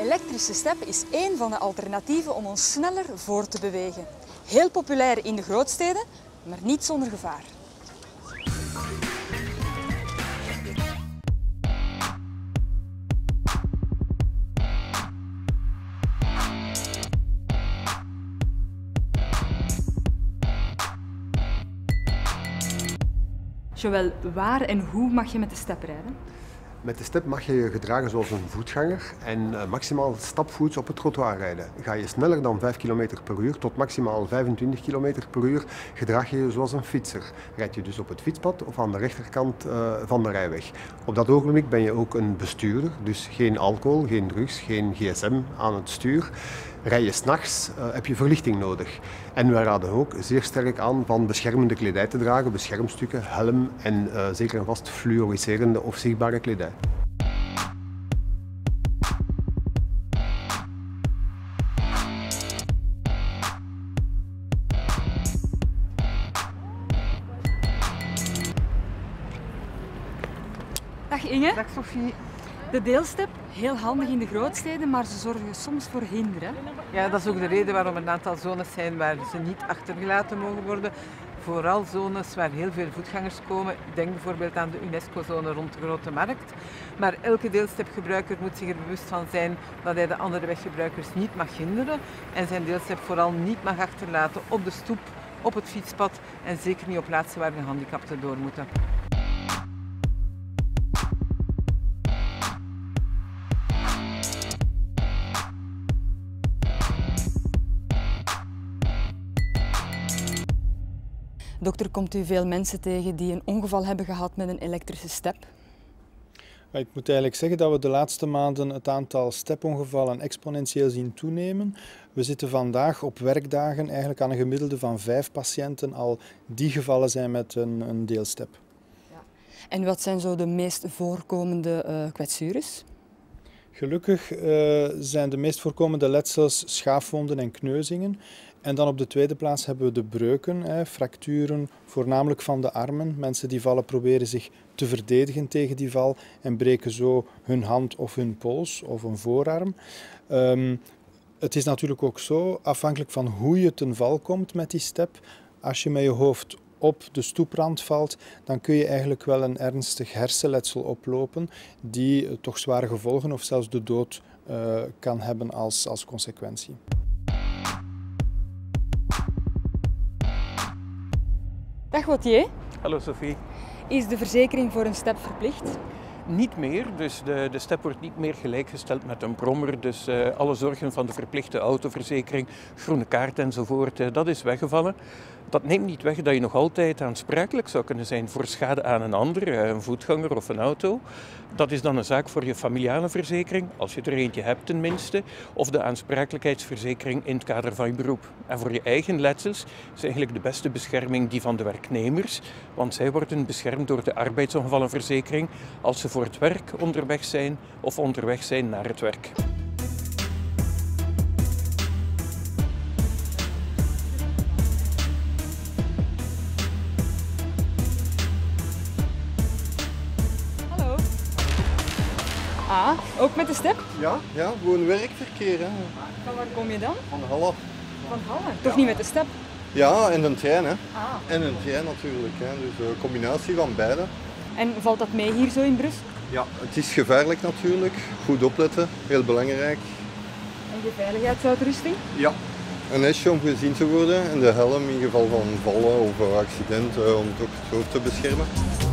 elektrische step is één van de alternatieven om ons sneller voor te bewegen. Heel populair in de grootsteden, maar niet zonder gevaar. Joël, waar en hoe mag je met de step rijden? Met de step mag je je gedragen zoals een voetganger en maximaal stapvoets op het trottoir rijden. Ga je sneller dan 5 km per uur tot maximaal 25 km per uur, gedraag je je zoals een fietser. Rijd je dus op het fietspad of aan de rechterkant van de rijweg. Op dat ogenblik ben je ook een bestuurder, dus geen alcohol, geen drugs, geen gsm aan het stuur. Rij je 's nachts, heb je verlichting nodig. En wij raden ook zeer sterk aan van beschermende kledij te dragen, beschermstukken, helm en zeker en vast fluoriserende of zichtbare kledij. Dag Inge. Dag Sophie. De deelstep, heel handig in de grootsteden, maar ze zorgen soms voor hinder. Hè? Ja, dat is ook de reden waarom er een aantal zones zijn waar ze niet achtergelaten mogen worden. Vooral zones waar heel veel voetgangers komen. Denk bijvoorbeeld aan de UNESCO-zone rond de Grote Markt. Maar elke deelstepgebruiker moet zich er bewust van zijn dat hij de andere weggebruikers niet mag hinderen. En zijn deelstep vooral niet mag achterlaten op de stoep, op het fietspad en zeker niet op plaatsen waar gehandicapten door moeten. Dokter, komt u veel mensen tegen die een ongeval hebben gehad met een elektrische step? Ik moet eigenlijk zeggen dat we de laatste maanden het aantal stepongevallen exponentieel zien toenemen. We zitten vandaag op werkdagen eigenlijk aan een gemiddelde van 5 patiënten al die gevallen zijn met een deelstep. Ja. En wat zijn zo de meest voorkomende kwetsures? Gelukkig zijn de meest voorkomende letsels schaafwonden en kneuzingen. En dan op de tweede plaats hebben we de breuken, fracturen, voornamelijk van de armen. Mensen die vallen proberen zich te verdedigen tegen die val en breken zo hun hand of hun pols of een voorarm. Het is natuurlijk ook zo, afhankelijk van hoe je ten val komt met die step, als je met je hoofd op de stoeprand valt, dan kun je eigenlijk wel een ernstig hersenletsel oplopen die toch zware gevolgen of zelfs de dood kan hebben als consequentie. Dag Gauthier. Hallo Sophie. Is de verzekering voor een step verplicht? Niet meer, dus de step wordt niet meer gelijkgesteld met een brommer. Dus alle zorgen van de verplichte autoverzekering, groene kaart enzovoort, dat is weggevallen. Dat neemt niet weg dat je nog altijd aansprakelijk zou kunnen zijn voor schade aan een ander, een voetganger of een auto. Dat is dan een zaak voor je familiale verzekering, als je er eentje hebt tenminste, of de aansprakelijkheidsverzekering in het kader van je beroep. En voor je eigen letsels is eigenlijk de beste bescherming die van de werknemers, want zij worden beschermd door de arbeidsongevallenverzekering als ze voor het werk onderweg zijn of onderweg zijn naar het werk. Ah, ook met de step? Ja, gewoon werkverkeer. Hè. Van waar kom je dan? Van Halle. Van Halle? Toch niet met de step? Ja, en een trein. Hè. Ah. En een trein natuurlijk. Hè. Dus een combinatie van beide. En valt dat mee hier zo in Brussel? Ja, het is gevaarlijk natuurlijk. Goed opletten, heel belangrijk. En je veiligheidsuitrusting? Ja. Een hesje om gezien te worden en de helm in geval van vallen of accident om toch het hoofd te beschermen.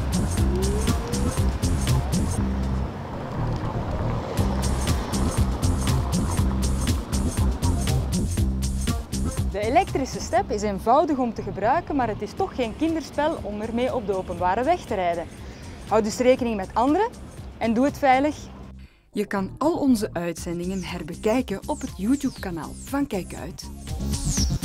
De elektrische step is eenvoudig om te gebruiken, maar het is toch geen kinderspel om ermee op de openbare weg te rijden. Houd dus rekening met anderen en doe het veilig. Je kan al onze uitzendingen herbekijken op het YouTube-kanaal van Kijk Uit.